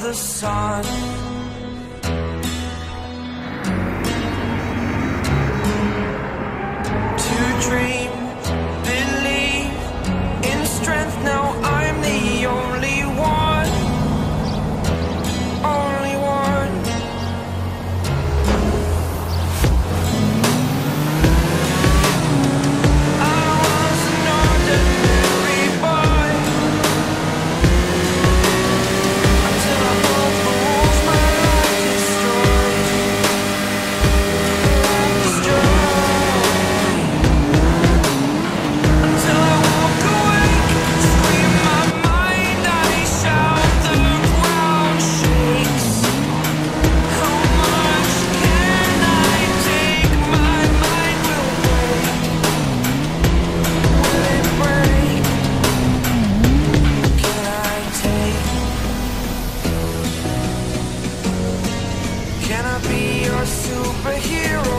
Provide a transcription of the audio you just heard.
the sun. To dream, believe in strength. Now I'm the only one, only one. I was an ordinary boy until I broke the rules. My life destroyed, until I walk awake, scream my mind, I shout, the ground shakes. How much can I take? My mind will break. Will it break? Can I take? Can I be your superhero?